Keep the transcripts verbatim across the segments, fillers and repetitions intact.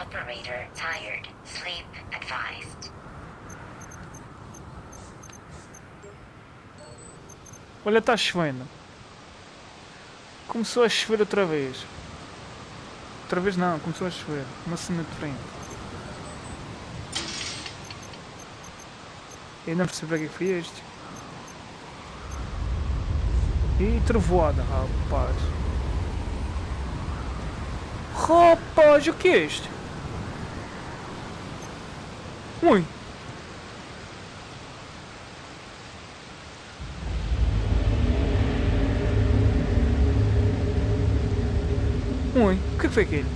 Operator tired. Sleep advised. Olha, está chovendo. Começou a chover outra vez. Outra vez não, começou a chover. Uma cena diferente. Eu não percebi para que foi este. E trovoada, rapaz. Rapaz, o que é isto? Ui. Ui, o que foi aquilo?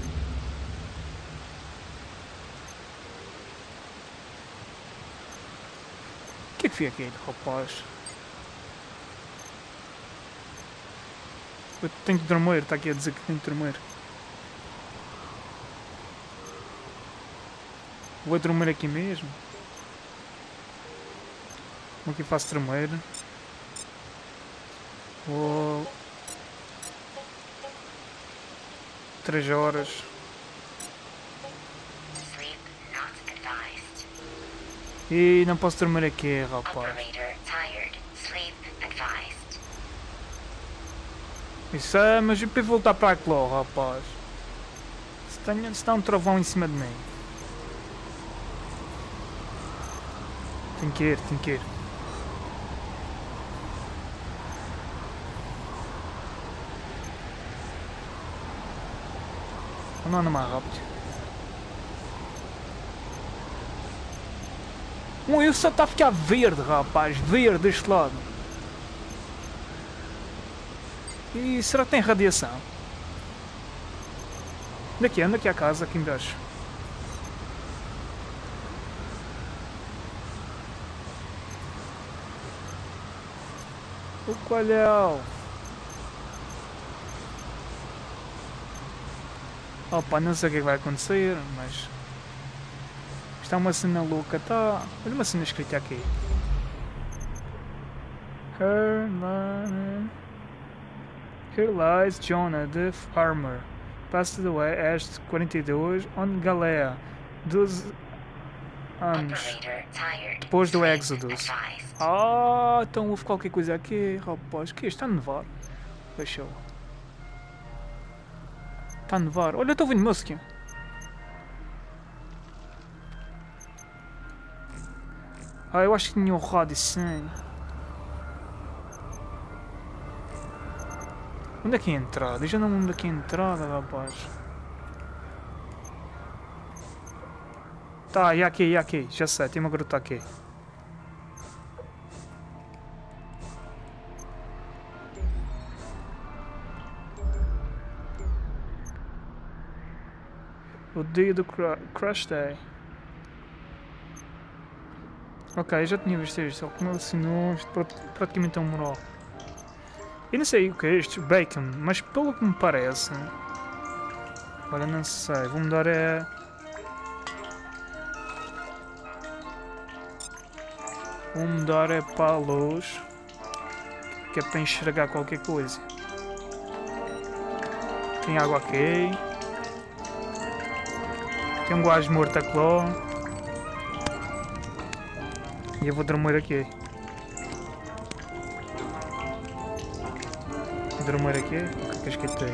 O que foi aquilo, rapaz? Eu tenho que dormir, está aqui a dizer que tenho que dormir. Vou dormir aqui mesmo. Como é que faço dormir? Vou... Três horas. Sleep not advised. E não posso dormir aqui, rapaz. Operator tired. Sleep advised. Isso é, mas eu para voltar para aquilo, rapaz. Se, tenho, se está um trovão em cima de mim. Tem que ir, tem que ir. Não anda mais rápido. Um, eu só está a ficar verde, rapaz. Verde deste lado. E será que tem radiação? Daqui, anda aqui a casa, aqui embaixo. O coelhão. Opa, não sei o que vai acontecer, mas... Está uma cena louca, tá... Olha uma cena escrita aqui. Here, li... Here lies Jonah, the farmer. Passed away aged quarenta e dois on Galea. doze anos. Operator tired. Depois do Sleep Exodus. advised. Ah, então houve qualquer coisa aqui, rapaz. Que é? Está a nevar? Fechou. Está a nevar. Olha, estou ouvindo música. Ah, eu acho que tinha um rádio sem. Onde é que é a entrada? Eu já não lembro onde é que é a entrada, rapaz. Tá, e aqui, e aqui. Já sei, tem uma gruta aqui. O dia do cra Crash Day. Ok, já tinha visto isto. Ele como ele assinou, isto praticamente é um mural. Eu não sei o que é isto, bacon, mas pelo que me parece... Olha, não sei, vou mudar a... Vou mudar é para a luz, que é para enxergar qualquer coisa. Tem água aqui. Tem um gajo morto aqui lá. E eu vou dormir aqui. Dormir aqui? O que é que esqueci?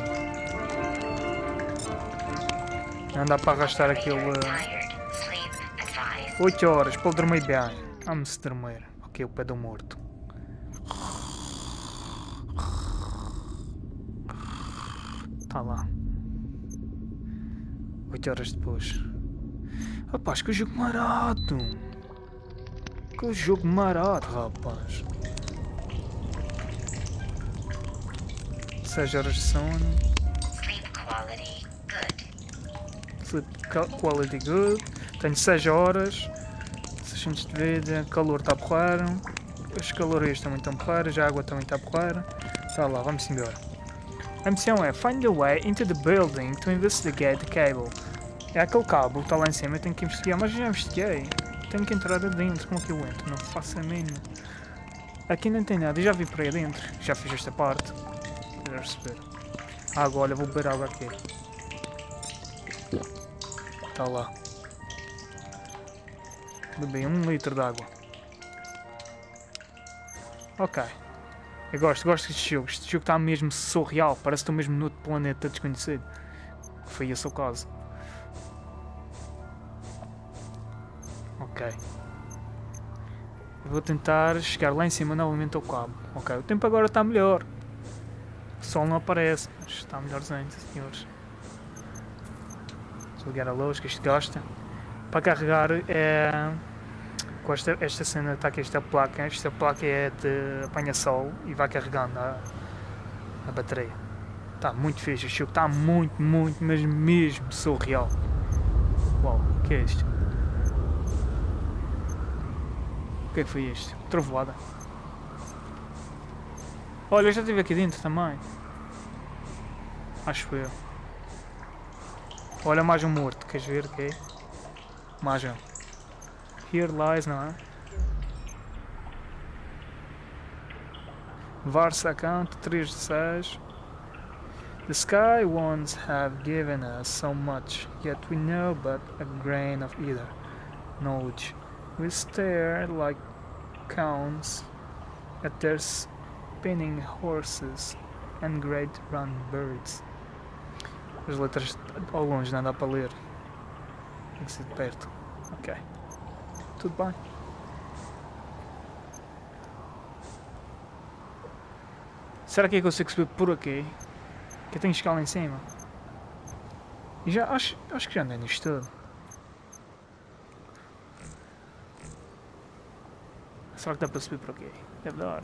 Não dá para arrastar aquilo. oito horas para dormir bem. Vamos dormir. Ok, o pé do morto. Tá lá. oito horas depois. Rapaz, que jogo marado! Que jogo marado, rapaz! seis horas de sono. Sleep quality good. Sleep quality good. Tenho seis horas. seiscentos de vida. Calor está a porrar. As calorias também estão a porrar. Já a água também está a porrar. Tá lá, vamos embora. A missão é find a way into the building to investigate the cable. É aquele cabo que está lá em cima, eu tenho que investigar, mas já investiguei. Tenho que entrar adentro, como é que eu entro? Não faço a mínima. Aqui não tem nada, eu já vi para aí dentro. Já fiz esta parte. Já perceber. Ah, agora vou beber água aqui. Está lá. Bebi um litro de água. Ok. Eu gosto, gosto deste jogo. Este jogo está mesmo surreal. Parece que estou mesmo noutro planeta desconhecido. Foi esse o caso. Ok. Eu vou tentar chegar lá em cima novamente ao cabo. Ok, o tempo agora está melhor. O sol não aparece, mas está melhorzinho, senhores. Desligar a luz que isto gasta. Para carregar é... Com esta, esta cena está aqui, esta placa. Esta placa é de apanha-sol e vai carregando a, a bateria. Está muito fixe, o jogo está muito, muito, mas mesmo surreal. Uau, o que é isto? O que é que foi isto? Trovoada. Olha, eu já estive aqui dentro também. Acho eu. Olha, mais um morto. Queres ver o que é? Mais um. Here lies, não é? Varsa account três de seis. The sky ones have given us so much, yet we know but a grain of either knowledge. We stare like counts at their spinning horses and great round birds. As letras ao longe não dá para ler. Tem que ser de perto. Ok. Tudo bem. Será que eu consigo subir por aqui? Que eu tenho que chegar lá em cima. E já acho, acho que já andei nisto tudo. Será que dá para subir por aqui? Deve dar.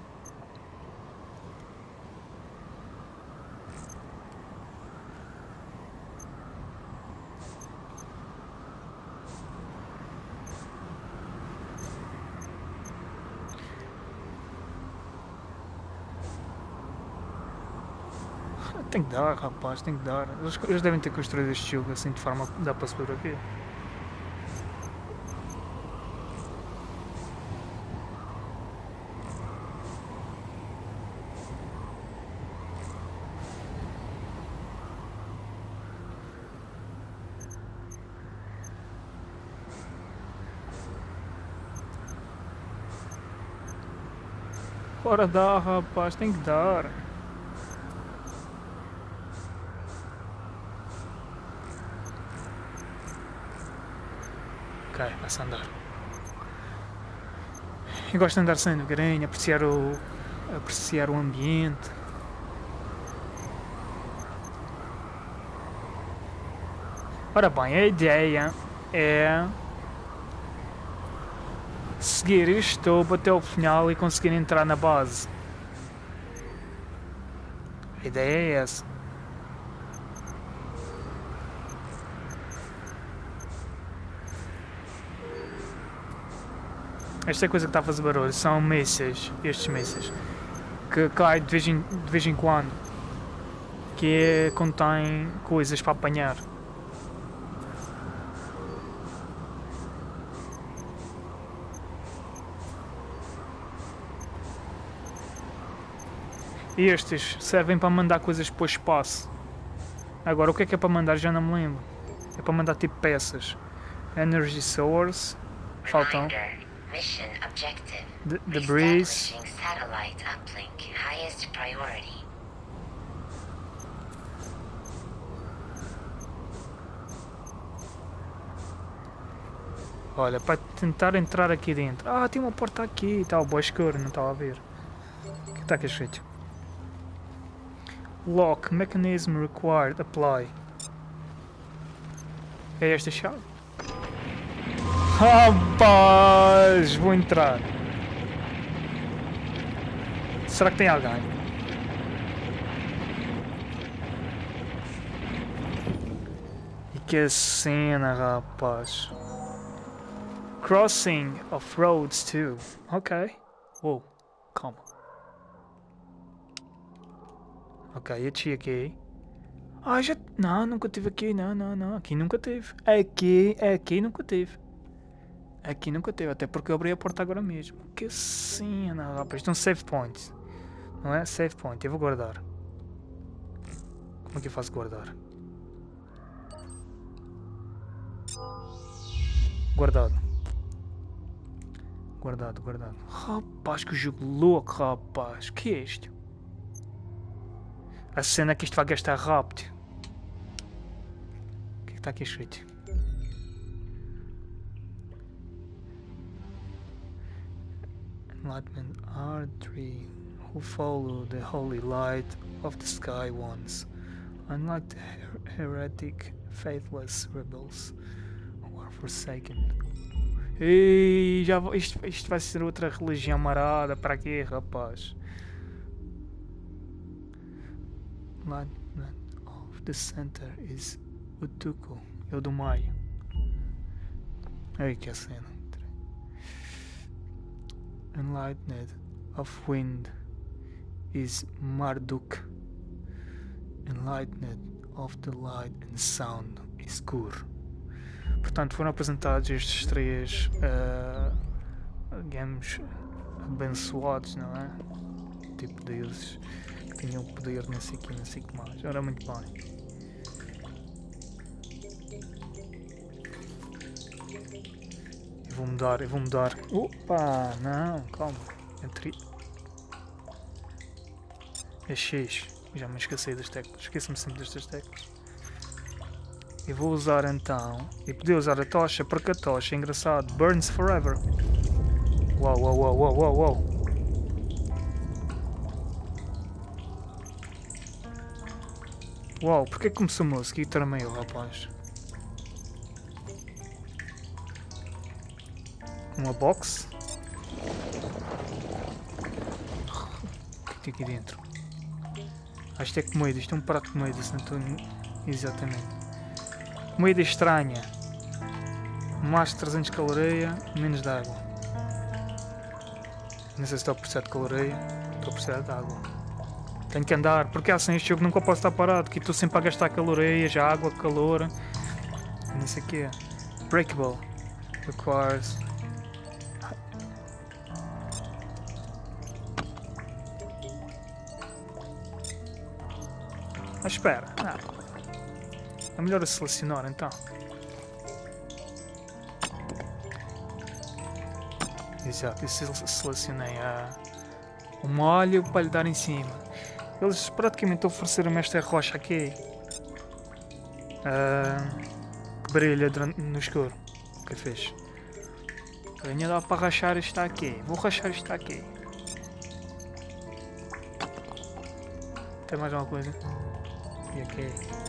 Tem que dar, rapaz, tem que dar. Eles, eles devem ter construído este jogo assim de forma que dá para subir por aqui. Ora dá, rapaz, tem que dar. Ok, vai-se andar. Eu gosto de andar sem devagarinho, apreciar o, apreciar o ambiente. Ora bem, a ideia é seguir este topo até o final e conseguir entrar na base. A ideia é essa. Esta coisa que está a fazer barulho são mísseis, estes mísseis, que caem de vez em, de vez em quando, que é, contém coisas para apanhar. Estes servem para mandar coisas para o espaço. Agora, o que é que é para mandar já não me lembro. É para mandar tipo peças. Energy Source. Faltam. Mission objective. De debris. Establishing satellite uplink. Highest priority. Olha, para tentar entrar aqui dentro. Ah, tem uma porta aqui. Está o boa escuro, não estava a ver. O que está aqui escrito? Lock mechanism required. Apply. É esta chave? Rapaz, vou entrar. Será que tem alguém? E que cena, rapaz. Crossing of roads too. Ok. Uou, calma. Ok, eu desci aqui. Ah, já... Não, nunca tive aqui. Não, não, não. Aqui nunca tive. Aqui, aqui nunca tive. Aqui nunca teve, até porque eu abri a porta agora mesmo. Que cena, rapaz. Isto é um save point. Não é? Save point. Eu vou guardar. Como é que eu faço guardar? Guardado. Guardado, guardado. Rapaz, que jogo louco, rapaz. Que é isto? A cena é que isto vai gastar rápido. O que é que está aqui escrito? Enlightenment are three who follow the holy light of the sky ones, unlike the her heretic, faithless rebels who are forsaken. Ei, já vou, isto, isto vai ser outra religião marada. Para quê, rapaz? Enlightenment of the center is Utuku, é o do meio. Ei, que a cena. Enlightened of wind is Marduk. Enlightened of the light and sound is Kur. Portanto, foram apresentados estes três, uh, digamos, abençoados, não é? Tipo deuses que tinham poder, não sei o que, não sei o que mais. Ora, muito bem. Eu vou mudar, eu vou mudar. Opa, não, calma. Entre... É X. Já me esqueci das teclas. Esqueço-me sempre destas teclas. Eu vou usar então. E poder usar a tocha, porque a tocha é engraçado. Burns forever. Uau, uau, uau, uau, uau, uau. Uau, porque é que começou a música e tramei o rapaz? Uma box. O que tem aqui dentro? Acho que é comida. Isto é um prato de comida, se não estou... Exatamente. Comida estranha. Mais de trezentos calorias, menos de água. Não sei se estou a precisar de caloria. Estou a precisar de água. Tenho que andar, porque assim este jogo nunca posso estar parado. Que estou sempre a gastar calorias, água, calor. Não sei o que é. Breakable. Requires... Ah, espera. Ah. É melhor eu selecionar então. Exato, eu selecionei a... o molho para lhe dar em cima. Eles praticamente ofereceram-me esta rocha aqui. Uh, que brilha no escuro. O que fez? Ainda dá para rachar isto aqui. Vou rachar isto aqui. Tem mais alguma coisa? E aqui?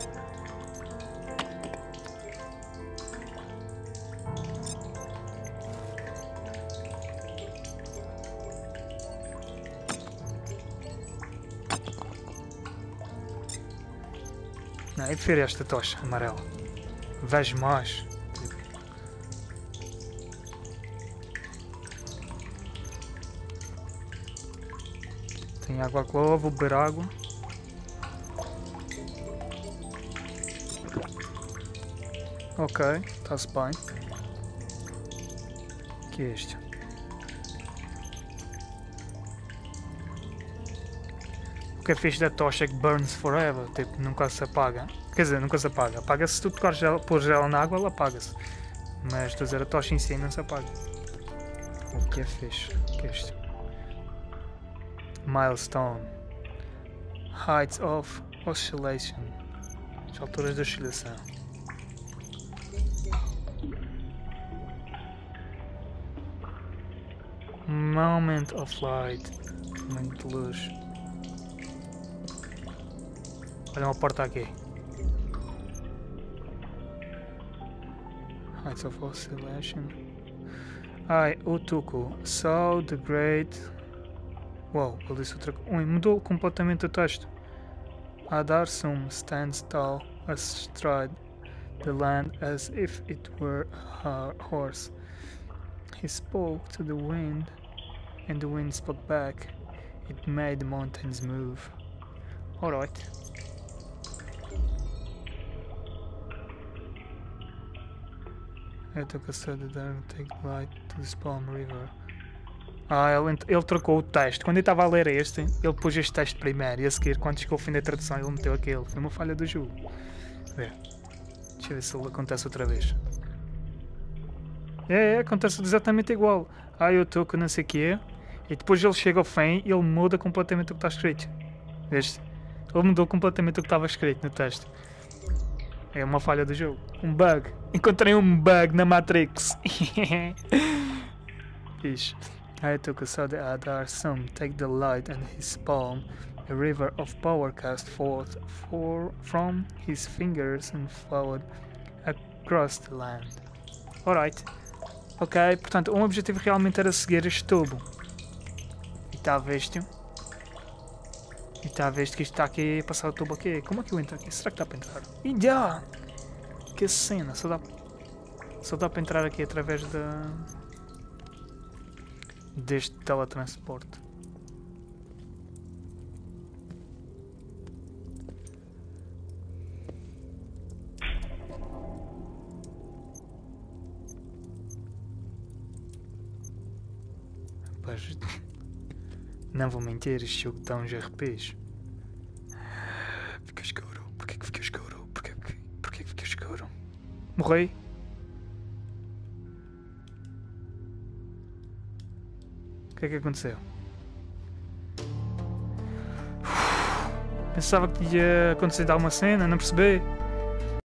Não, eu prefiro esta tocha amarela. Vejo mais. Tem água clova, vou beber água. Ok, está-se bem. O que é isto? O que é fixe da tocha é que burns forever, tipo, nunca se apaga. Quer dizer, nunca se apaga. Apaga-se se tu tocares ela, pôr ela na água, ela apaga-se. Mas estou a dizer, a tocha em si não se apaga. O que é fixe? O que é isto? Milestone. Heights of Oscillation. As alturas de oscilação. Moment of light. Momento de luz. Olha uma porta aqui. Heights of Oscillation. Ai, Utuku. So the great... Uau, ele disse outra coisa. Ui, mudou completamente o texto. Adarsum stands tall astride the land as if it were a horse. He spoke to the wind, and the wind spoke back. It made the mountains move. Alright. I took a study there to take light to the Spalm River. Ah, ele, ele trocou o texto. Quando eu estava a ler este, ele pôs este texto primeiro e a seguir, quando chegou ao fim da tradução, ele meteu aquele. Foi uma falha do jogo. Vê. Deixa eu ver se ele acontece outra vez. É, é, acontece exatamente igual. Ah, eu estou com não sei o quê. E depois ele chega ao fim e ele muda completamente o que está escrito. Veste? Ele mudou completamente o que estava escrito no texto. É uma falha do jogo. Um bug. Encontrei um bug na Matrix. Fixe. I took a sudden Adar some take the light and his palm. A river of power cast forth for, from his fingers and flowed across the land. Alright. Ok, portanto, um objetivo realmente era seguir este tubo. E está a visto. E está a visto que isto está aqui, passar o tubo aqui. Como é que eu entro aqui? Será que dá para entrar? E já! Que cena, só dá, só dá para entrar aqui através da... deste teletransporte. Rapaz, não vou mentir, este jogo dá uns R Ps. Fica escuro. Porquê que fica escuro? Porquê que, porquê que fica escuro? Morri? O que é que aconteceu? Pensava que ia acontecer alguma cena, não percebi.